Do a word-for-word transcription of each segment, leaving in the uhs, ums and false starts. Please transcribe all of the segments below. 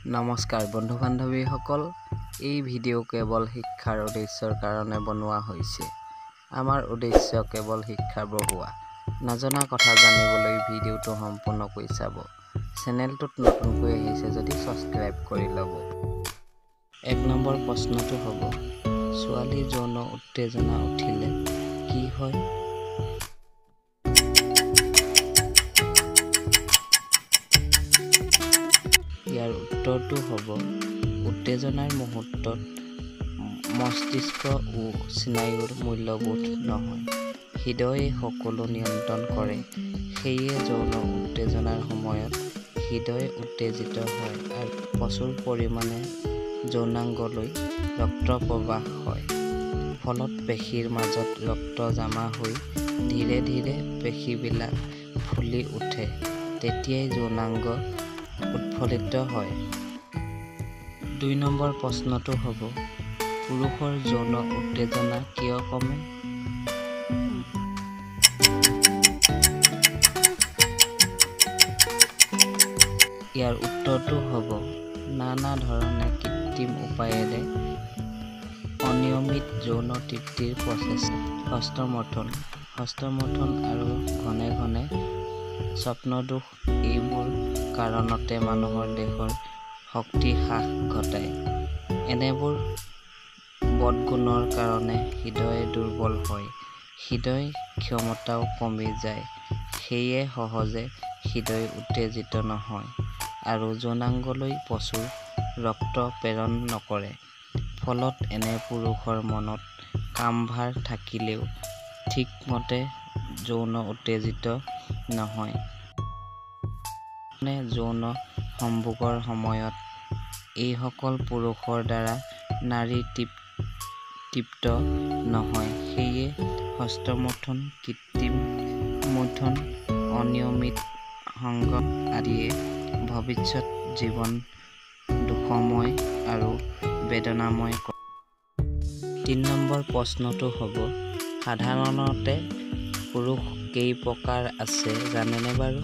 নমস্কাৰ বন্ধু বান্ধৱীসকল, এই ভিডিঅ' কেৱল শিক্ষাৰ উদ্দেশ্যৰ কাৰণে বনোৱা হৈছে। আমাৰ উদ্দেশ্য কেৱল শিক্ষা বঢ়োৱা। নজনা কথা জানিবলৈ ভিডিঅ'টো সম্পূৰ্ণকৈ চাব। চেনেলটোত নতুনকৈ আহিছে যদি ছাবস্ক্ৰাইব কৰি ল'ব। এক নম্বৰ প্ৰশ্নটো হ'ব, ছোৱালী যৌন উত্তেজনা উঠিলে কি হয়? ইয়াৰ উত্তৰটো হ'ব, উত্তেজনাৰ মুহূৰ্তত মস্তিষ্ক ও স্নায়ুৰ মূল্যবোধ নহয়। হৃদয়ে সকলো নিয়ন্ত্ৰণ কৰে। সেয়ে যৌন উত্তেজনাৰ সময়ত হৃদয় উত্তেজিত হয় আৰু প্ৰচুৰ পৰিমাণে যৌনাংগলৈ ৰক্ত প্ৰবাহ হয়। ফলত পেশীৰ মাজত ৰক্ত জমা হৈ ধীৰে ধীৰে পেশীবিলাক ফুলি উঠে। তেতিয়াই যৌনাংগ উৎফুল্লিত হয়। দুই নম্বৰ প্ৰশ্নটো হ'ব, পুৰুষৰ যৌন উত্তেজনা কিয় কমে? ইয়াৰ উত্তৰটো হ'ব, নানা ধৰণে কৃত্ৰিম উপায়েৰে অনিয়মিত যৌন তৃপ্তিৰ প্ৰচেষ্টা, হস্তমৈথুন হস্তমৈথুন আৰু ঘনে ঘনে স্বপ্নদোষ এইবোৰ কাৰণতে মানুহৰ দেহৰ শক্তি হ্ৰাস ঘটায়। এনেবোৰ বদগুণৰ কাৰণে হৃদয় দুৰ্বল হয়, হৃদয় ক্ষমতাও কমি যায়। সেয়ে সহজে হৃদয় উত্তেজিত নহয় আৰু যৌনাংগলৈ প্ৰচুৰ ৰক্ত প্ৰেৰণ নকৰে। ফলত এনে পুৰুষৰ মনত কামভাৰ থাকিলেও ঠিকমতে যৌন উত্তেজিত নহয়। যৌন সম্ভোগৰ সময়ত এইসকল পুৰুষৰ দ্বাৰা নাড়ী তৃপ্ত নহয়। সেয়ে হস্তমৈথুন, কৃত্ৰিম মৈথুন, অনিয়মিত সংগম আদিয়ে ভৱিষ্যত জীৱন দুখময় আৰু বেদনাময় কৰে। তিনি নম্বৰ প্ৰশ্নটো হ'ব, সাধাৰণতে পুৰুষ কেই প্ৰকাৰ আছে জানেনে বাৰু?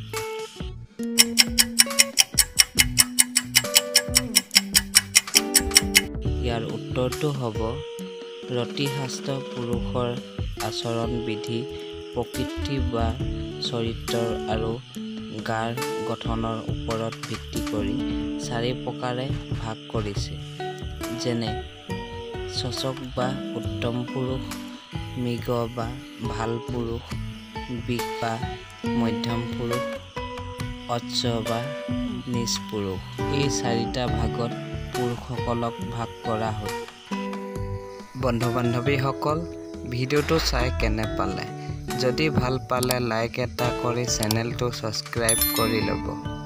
ইয়াৰ উত্তৰটো হ'ব, ৰতিশাস্ত্ৰ পুৰুষৰ আচৰণ বিধি, প্ৰকৃতি বা চৰিত্ৰ আৰু গাৰ গঠনৰ ওপৰত ভিত্তি কৰি চাৰি প্ৰকাৰে ভাগ কৰিছে। যেনে চচক বা উত্তম পুৰুষ, মৃগ বা ভাল পুৰুষ, বিষ বা মধ্যম পুৰুষ, অচ্ছ বা নীচ পুৰুষ। এই চাৰিটা ভাগত পুৰুষসকলক ভাগ কৰা হয়। বন্ধু বান্ধৱীসকল, ভিডিঅ'টো চাই কেনে পালে? যদি ভাল পালে লাইক এটা কৰি চেনেলটো ছাবস্ক্ৰাইব কৰি ল'ব।